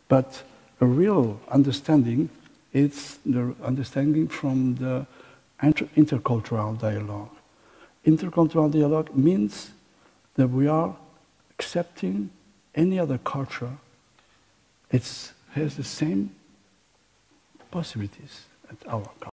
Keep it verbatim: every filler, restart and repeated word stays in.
But a real understanding is the understanding from the inter intercultural dialogue. Intercultural dialogue means that we are accepting any other culture. It has the same possibilities as our culture.